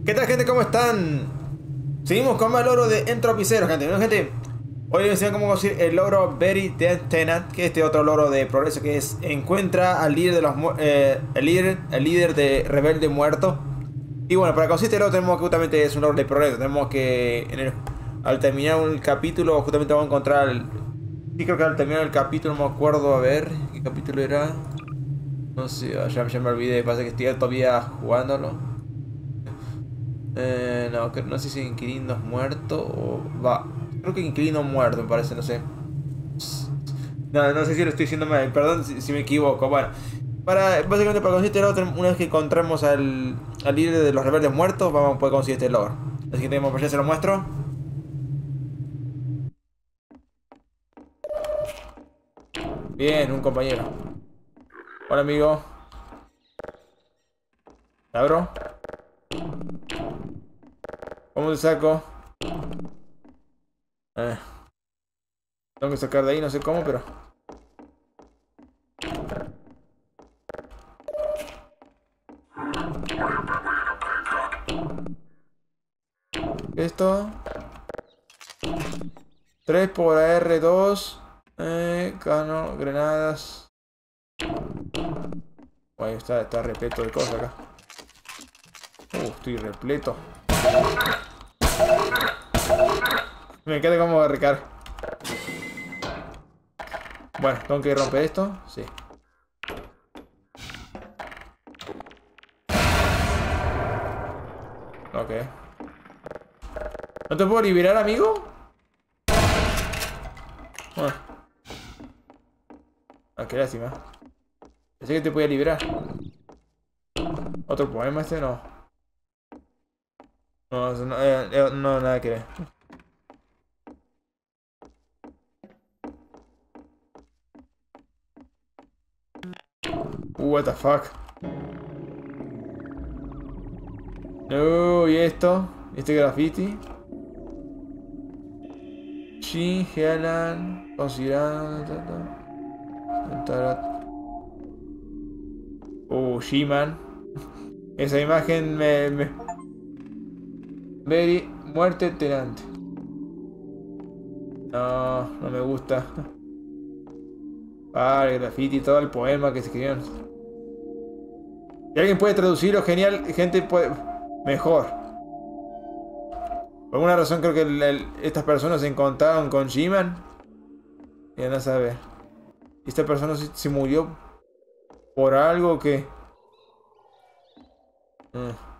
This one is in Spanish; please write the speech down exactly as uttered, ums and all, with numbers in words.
¿Qué tal, gente? ¿Cómo están? Seguimos con más logro de Entropicero, gente. Bueno, gente, hoy les enseño cómo conseguir el logro Very Dead Tenant, que es este otro logro de progreso, que es encuentra al líder de los mu- eh, el líder, el líder de rebelde muerto. Y bueno, para conseguir este logro tenemos que justamente es un logro de progreso. Tenemos que en el- al terminar un capítulo justamente vamos a encontrar el, sí, creo que al terminar el capítulo no me acuerdo, a ver, ¿qué capítulo era? No sé, ya, ya me olvidé, pasa que estoy todavía jugándolo. Eh, no, que- no sé si Inquilino muerto o... Va, creo que Inquilino muerto me parece, no sé. No, no sé si lo estoy diciendo mal, perdón si, si me equivoco. Bueno, para, básicamente para conseguir este logro, una vez que encontremos al, al líder de los rebeldes muertos, vamos a poder conseguir este logro. Así que tenemos, pues ya se lo muestro. Bien, un compañero. Hola, amigo. ¿La abro? ¿Cómo te saco? Eh, tengo que sacar de ahí, no sé cómo, pero... Esto... tres por A R dos. Eh, cano, granadas. Ahí está, está repleto de cosas acá. Uh, estoy repleto. Me queda como de recargar. Bueno, tengo que romper esto. Sí. Ok. ¿No te puedo liberar, amigo? Ah, ah, qué lástima. Pensé que te podía liberar. ¿Otro poema este? No. No, eso no, eh, eh, no, nada que ver. Uh, what the fuck. No, ¿y esto? ¿Este graffiti? Shin, Healan, considerando... Uh, She-Man. Esa imagen me... me... Very muerte tenante. No, no me gusta. Ah, el graffiti, todo el poema que se escribieron. Si alguien puede traducirlo, genial, gente puede... Mejor. Por alguna razón creo que el- el- estas personas se encontraron con She-Man. Y anda a saber. ¿Y esta persona se, se murió por algo que... Mm.